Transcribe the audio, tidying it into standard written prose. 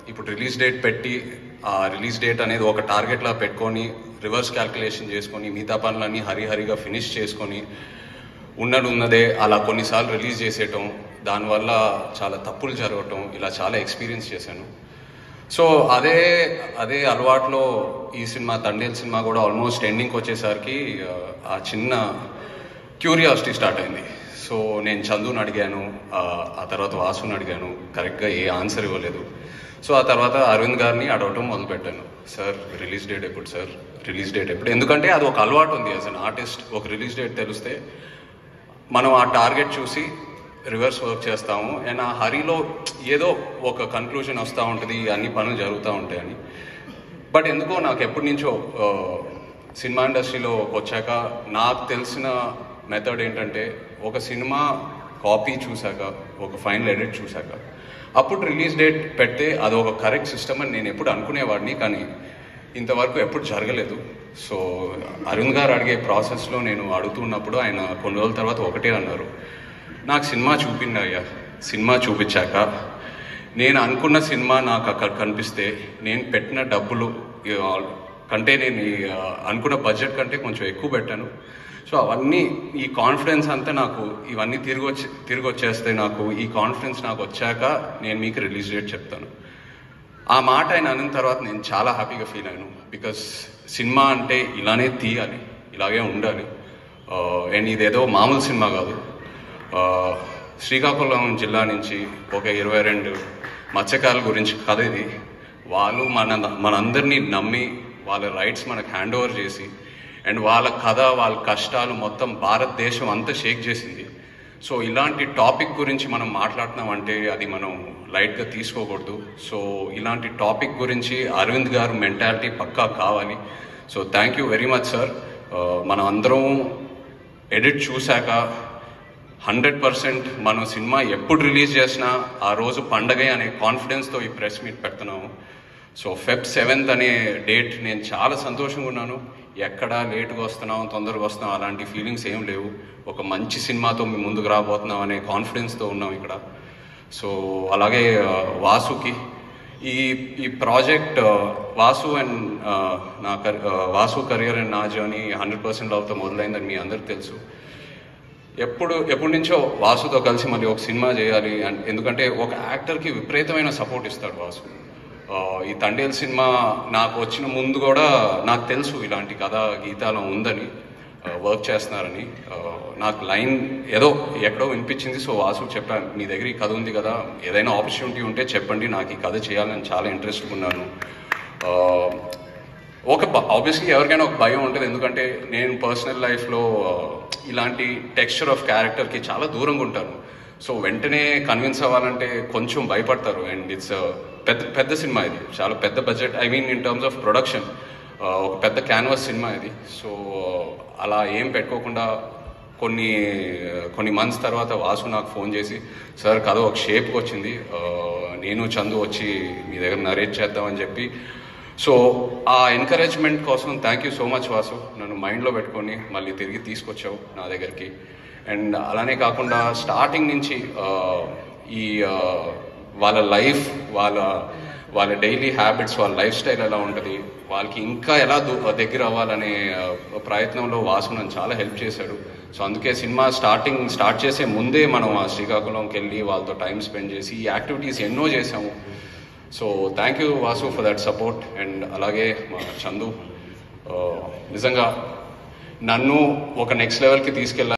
ఇప్పుడు release date పెట్టి ఆ రిలీజ్ డేట్ అనేది ఒక టార్గెట్లా పెట్టుకొని రివర్స్ క్యాల్కులేషన్ చేసుకొని మిగతా పనులన్నీ హరిహరిగా ఫినిష్ చేసుకొని ఉన్నదే అలా కొన్నిసార్లు రిలీజ్ చేసేయటం, దానివల్ల చాలా తప్పులు జరగటం, ఇలా చాలా ఎక్స్పీరియన్స్ చేశాను. సో అదే అలవాట్లో ఈ సినిమా తండేల్ సినిమా కూడా ఆల్మోస్ట్ ఎండింగ్కి వచ్చేసరికి ఆ చిన్న క్యూరియాసిటీ స్టార్ట్ అయింది. సో నేను చందుని అడిగాను, ఆ తర్వాత వాసుని అడిగాను, కరెక్ట్గా ఏ ఆన్సర్ ఇవ్వలేదు. సో ఆ తర్వాత అరవింద్ గారిని అడగటం మొదలుపెట్టాను. సార్ రిలీజ్ డేట్ ఎప్పుడు సార్, రిలీజ్ డేట్ ఎప్పుడు? ఎందుకంటే అది ఒక అలవాటు ఉంది. యాజ్ అన్ ఆర్టిస్ట్ ఒక రిలీజ్ డేట్ తెలిస్తే మనం ఆ టార్గెట్ చూసి రివర్స్ వర్క్ చేస్తాము. అండ్ ఆ హరిలో ఏదో ఒక కన్క్లూజన్ వస్తూ ఉంటుంది, అన్ని పనులు జరుగుతూ ఉంటాయని. బట్ ఎందుకో నాకు ఎప్పటి నుంచో సినిమా ఇండస్ట్రీలో వచ్చాక నాకు తెలిసిన మెథడ్ ఏంటంటే, ఒక సినిమా కాపీ చూశాక, ఒక ఫైనల్ ఎడిట్ చూశాక అప్పుడు రిలీజ్ డేట్ పెడితే అది ఒక కరెక్ట్ సిస్టమ్ అని నేను ఎప్పుడు అనుకునేవాడిని. కానీ ఇంతవరకు ఎప్పుడు జరగలేదు. సో అరుణ్ గారు అడిగే ప్రాసెస్లో నేను అడుగుతున్నప్పుడు ఆయన కొన్ని రోజుల తర్వాత ఒకటే అన్నారు, నాకు సినిమా చూపిండి అయ్యా, సినిమా చూపించాక నేను అనుకున్న సినిమా నాకు అక్కడ కనిపిస్తే నేను పెట్టిన డబ్బులు కంటే నేను అనుకున్న బడ్జెట్ కంటే కొంచెం ఎక్కువ పెట్టాను. సో అవన్నీ ఈ కాన్ఫిడెన్స్ అంతా నాకు ఇవన్నీ తిరిగి వచ్చేస్తే నాకు ఈ కాన్ఫిడెన్స్ నాకు వచ్చాక నేను మీకు రిలీజ్ డేట్ చెప్తాను. ఆ మాట ఆయన అన్న తర్వాత నేను చాలా హ్యాపీగా ఫీల్ అయ్యాను. బికాస్ సినిమా అంటే ఇలానే తీయాలి, ఇలాగే ఉండాలి. అండ్ ఇదేదో మామూలు సినిమా కాదు. శ్రీకాకుళం జిల్లా నుంచి ఒక 22 మత్స్యకారుల గురించి కథ ఇది. వాళ్ళు మనందరినీ నమ్మి వాళ్ళ రైట్స్ మనకు హ్యాండ్ ఓవర్ చేసి అండ్ వాళ్ళ కథ, వాళ్ళ కష్టాలు మొత్తం భారతదేశం అంతా షేక్ చేసింది. సో ఇలాంటి టాపిక్ గురించి మనం మాట్లాడుతున్నామంటే అది మనం లైట్గా తీసుకోకూడదు. సో ఇలాంటి టాపిక్ గురించి అరవింద్ గారు మెంటాలిటీ పక్కా కావాలి. So thank you very much sir. మనం అందరం ఎడిట్ చూశాక 100% మనం సినిమా ఎప్పుడు రిలీజ్ చేసినా ఆ రోజు పండగే అనే కాన్ఫిడెన్స్తో ఈ ప్రెస్ మీట్ పెడుతున్నాము. సో Feb 7th అనే డేట్ నేను చాలా సంతోషంగా ఉన్నాను. ఎక్కడా లేటుగా వస్తున్నాం, తొందరగా వస్తున్నాం అలాంటి ఫీలింగ్స్ ఏం లేవు. ఒక మంచి సినిమాతో మీ ముందుకు రాబోతున్నాం అనే కాన్ఫిడెన్స్తో ఉన్నాం ఇక్కడ. సో అలాగే వాసుకి ఈ project Vasu and Vasu career and నా జర్నీ 100% లవ్తో మొదలైందని మీ అందరికి తెలుసు. ఎప్పటి నుంచో వాసుతో కలిసి మళ్ళీ ఒక సినిమా చేయాలి. ఎందుకంటే ఒక యాక్టర్కి విపరీతమైన సపోర్ట్ ఇస్తాడు వాసు. ఈ తండేల్ సినిమా నాకు వచ్చిన ముందు కూడా నాకు తెలుసు ఇలాంటి కథ గీతాలో ఉందని, వర్క్ చేస్తున్నారని. నాకు లైన్ ఏదో ఎక్కడో వినిపించింది. సో వాసు చెప్పాను, మీ దగ్గర ఈ కథ ఉంది కదా, ఏదైనా ఆపర్చునిటీ ఉంటే చెప్పండి, నాకు ఈ కథ చేయాలని చాలా ఇంట్రెస్ట్గా ఉన్నాను. ఆబ్వియస్లీ ఎవరికైనా ఒక భయం ఉంటుంది. ఎందుకంటే నేను పర్సనల్ లైఫ్లో ఇలాంటి టెక్స్చర్ ఆఫ్ క్యారెక్టర్కి చాలా దూరంగా ఉంటాను. సో వెంటనే కన్విన్స్ అవ్వాలంటే కొంచెం భయపడతారు. అండ్ ఇట్స్ పెద్ద సినిమా ఇది, చాలా పెద్ద budget, I mean in terms of production ఒక పెద్ద క్యాన్వాస్ సినిమా ఇది. సో అలా ఏం పెట్టుకోకుండా కొన్ని మంత్స్ తర్వాత వాసు నాకు ఫోన్ చేసి, సార్ కథ ఒక షేప్కి వచ్చింది, నేను చందు వచ్చి మీ దగ్గర నరేట్ చేద్దామని చెప్పి. సో ఆ ఎంకరేజ్మెంట్ కోసం thank you so much Vasu. నన్ను మైండ్లో పెట్టుకొని మళ్ళీ తిరిగి తీసుకొచ్చావు నా దగ్గరికి. అండ్ అలానే కాకుండా స్టార్టింగ్ నుంచి ఈ వాళ్ళ లైఫ్, వాళ్ళ డైలీ హ్యాబిట్స్, వాళ్ళ లైఫ్ స్టైల్ ఎలా ఉంటుంది, వాళ్ళకి ఇంకా ఎలా దగ్గర అవ్వాలనే ప్రయత్నంలో వాసు నన్ను చాలా హెల్ప్ చేశాడు. సో అందుకే సినిమా స్టార్ట్ చేసే ముందే మనం ఆ శ్రీకాకుళంకి వెళ్ళి వాళ్ళతో టైం స్పెండ్ చేసి ఈ యాక్టివిటీస్ ఎన్నో చేసాము. So thank you Vasu for that support. And అలాగే మా చందు నిజంగా నన్ను ఒక నెక్స్ట్ లెవెల్కి తీసుకెళ్ళాలి.